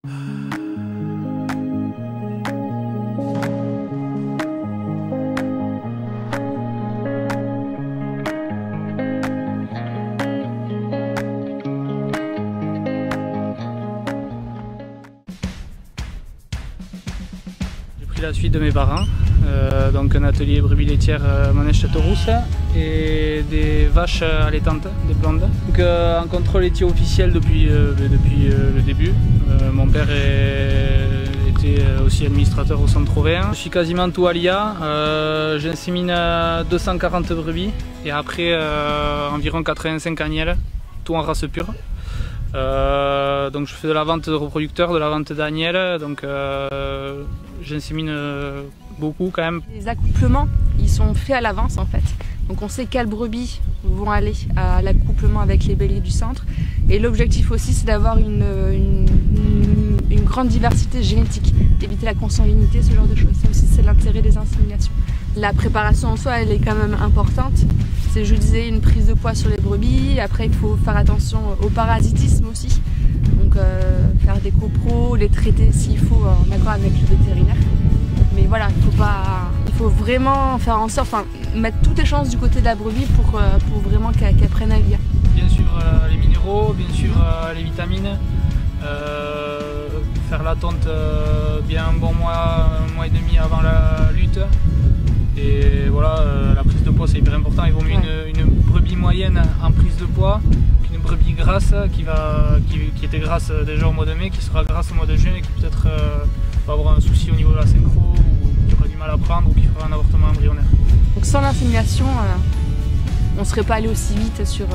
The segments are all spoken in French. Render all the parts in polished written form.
La suite de mes parents, donc un atelier brebis laitière Manège-Châteaurousse et des vaches allaitantes, des blondes. Donc un contrôle laitier officiel depuis le début. Mon père était aussi administrateur au centre Auvergne. Je suis quasiment tout à l'IA, j'insémine 240 brebis et après environ 85 agnelles, tout en race pure. Donc je fais de la vente de reproducteurs, de la vente d'agnelles, donc j'insémine beaucoup quand même. Les accouplements, ils sont faits à l'avance en fait. Donc on sait quelles brebis vont aller à l'accouplement avec les béliers du centre. Et l'objectif aussi c'est d'avoir une grande diversité génétique, d'éviter la consanguinité, ce genre de choses. Ça aussi c'est l'intérêt des inséminations. La préparation en soi elle est quand même importante. C'est, je disais, une prise de poids sur les brebis. Après il faut faire attention au parasitisme aussi. Donc faire des copros, les traiter s'il faut en accord avec le vétérinaire. Mais voilà, il faut vraiment faire en sorte, mettre toutes les chances du côté de la brebis pour vraiment qu'elle prenne à l'IA. Bien sûr les minéraux, bien sûr les vitamines, faire la tonte bien un bon mois et demi avant la lutte. Et voilà, la prise de poids c'est hyper important, il vaut mieux une brebis moyenne en prise de poids qu'une brebis grasse qui était grasse déjà au mois de mai, qui sera grasse au mois de juin et qui peut-être va avoir un souci au niveau de la synchro ou qui aura du mal à prendre ou qui fera un avortement embryonnaire. Donc sans l'insémination, on ne serait pas allé aussi vite sur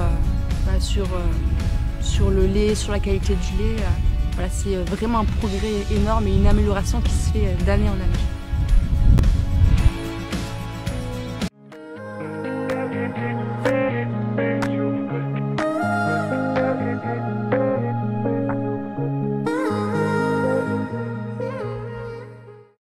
le lait, sur la qualité du lait. Voilà, c'est vraiment un progrès énorme et une amélioration qui se fait d'année en année.